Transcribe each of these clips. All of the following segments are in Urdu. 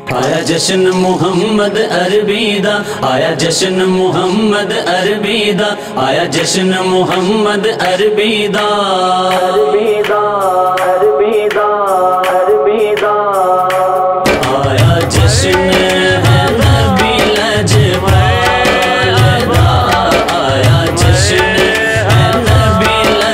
آیا جشن محمد عربی دا، آیا جشن محمد عربی دا، آیا جشن محمد عربی دا، عربی دا، عربی دا، عربی دا، آیا جشن ہے نبی لجپال دا، آیا جشن ہے نبی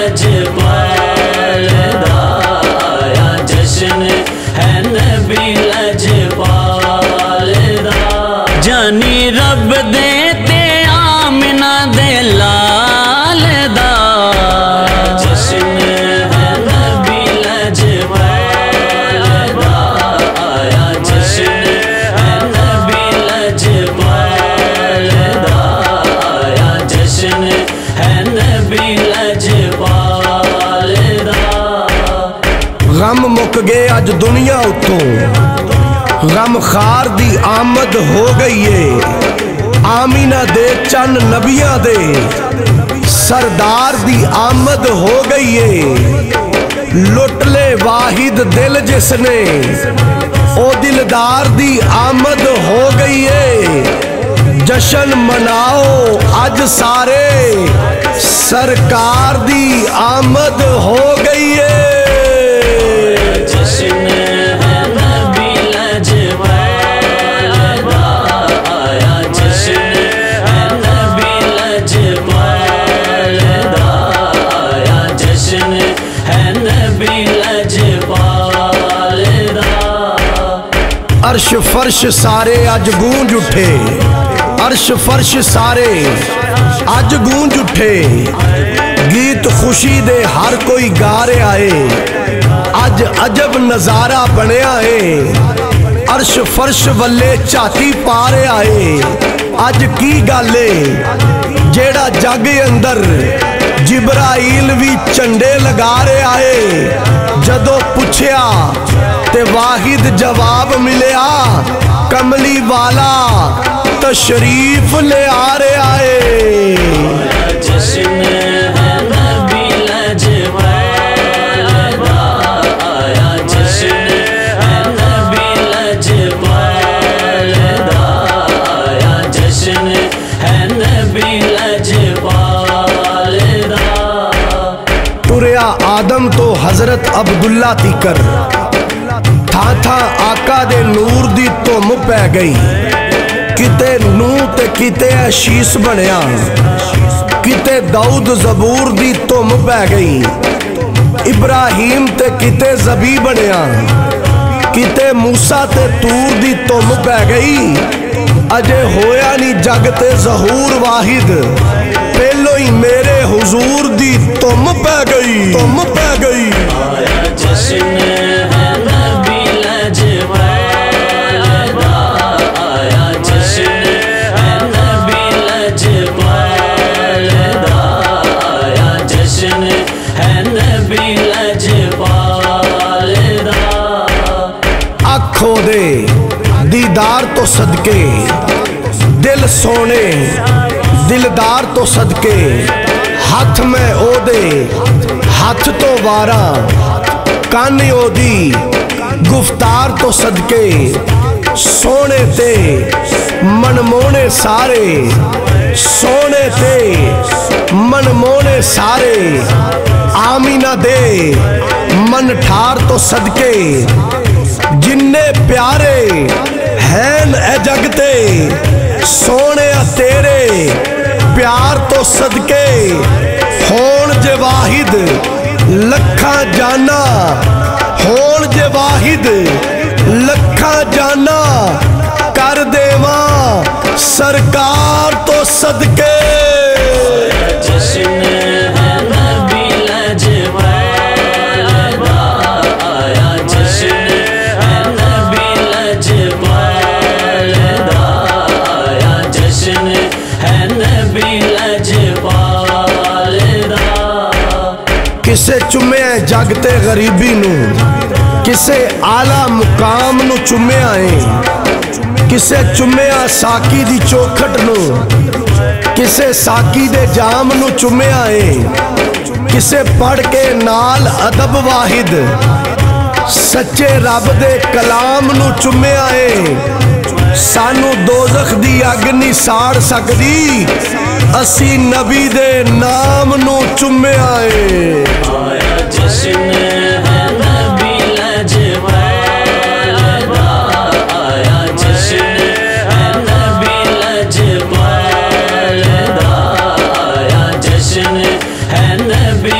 لجپال دا، آیا جشن ہے نبی لجپال دا، جانی رب دے تے آمنہ دے لال دا، جشن ہے نبی لجپال دا، آیا جشن ہے نبی لجپال دا، آیا جشن ہے نبی لجپال دا۔ غم مک گئے اج دنیا اتوں، غم خار دی آمد ہو گئی ہے، آمینہ دے چند نبیاں دے سردار دی آمد ہو گئی ہے، لٹ لے واحد دل جس نے او دلدار دی آمد ہو گئی ہے، جشن مناؤ اج سارے سرکار دی آمد ہو گئی ہے۔ جشن ہے نبی لجپال دا، آیا جشن ہے نبی لجپال دا، آیا جشن ہے نبی لجپال دا۔ عرش فرش سارے اج گونج اٹھے، عرش فرش سارے اج گونج اٹھے، گیت خوشی دے ہر کوئی گا رہا ہے، اج عجب نظارہ بنیا ہے، عرش فرش والے چاتی پا رہا ہے، اج کی گالے جیڑا جگ اندر جبرائیل بھی چنڈے لگا رہا ہے، جدو پوچھیا تے واحد جواب ملیا، کملی والا تشریف لے آ رہا ہے۔ جشن ہے نبی لجپال دا، آیا جشن ہے نبی لجپال دا، آیا جشن ہے نبی لجپال دا۔ ٹریا آدم تو حضرت عبداللہ تیکر، تھا تھا آقا دے نور دی تم پہ گئی، کتے نو تے کتے شیس بنیا، کتے داؤد زبور دی تم پہ گئی، ابراہیم تے کتے زبی بنیا، کتے موسیٰ تے تور دی تم پہ گئی، اجے ہویا نی جگ تے ظہور واحد، پہلو ہی میرے حضور دی تم پہ گئی، تم پہ گئی۔ آیا جشن ہے نبی لجپال دا، آیا جشن ہے نبی لجپال دا، آیا جشن ہے نبی لجپال دا۔ آنکھوں دے دیدار تو صدقے، دل سونے دلدار تو صدقے، ہاتھ میں او دے ہاتھ تو وارا، کان او دی گفتار تو صدقے، سونے تے منمونے سارے، سونے تے منمونے سارے، آمینہ دے من ٹھار تو صدقے، جننے پیارے ہیں اے جگتے، سونے تیرے پیار تو صدقے، ہون جے واحد لکھاں جانا، ہون جے واحد لکھاں جانا، کر دیواں سرکار تو صدقے۔ جشن ہے نبی لجپال دا، آیا جشن ہے نبی لجپال دا، آیا جشن ہے نبی لجپال دا۔ کسے چمے جگتے غریبی نو، کسے اعلیٰ مقام نو چمے آئیں، کسے چمے ساکی دی چوکھٹ نو، کسے ساکی دے جام نو چمے آئیں، کسے پڑھ کے نال ادب واحد، सच्चे रब दे कलाम नू चुम्मिया है सानू दोज़ख दी अग नहीं साड़ सकदी असी नबी दे नाम नू चुम्मिया है आया जश्न है नबी लजपाल दा आया जश्न है नबी लजपाल दा आया जश्न है नबी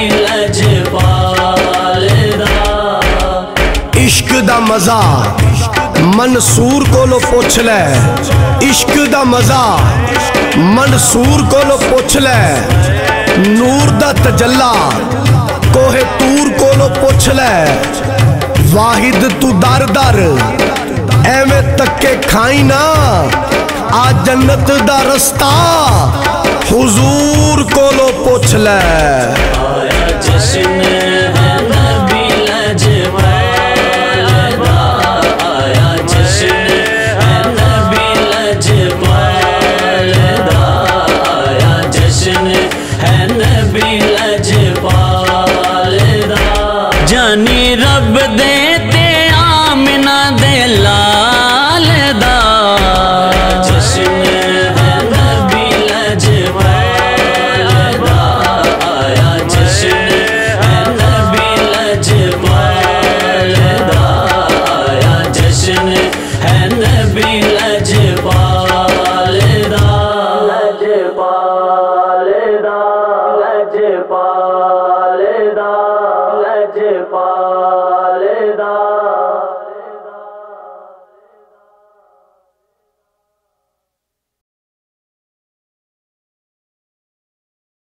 लजपाल दा इश्क दा मजा मंसूर कोलो पुछ लै इश्क दा मजा मंसूर कोलो पुछ लै नूर दा तजल्ला कोहे तूर कोलो पुछ लै वाहिद तू दर दर एवें तक्के खाई ना आ जन्नत दा रस्ता हुजूर कोलो पुछ लै आया जश्न है नबी लजपाल दा आया जश्न है नबी लजपाल दा आया जश्न है नबी लजपाल दा जानी रब दे ते आमिना दे लाल दा जश्न है नबी लजपाल दा आया जश्न है नबी लजपाल दा आया जश्न है नबी लजपाल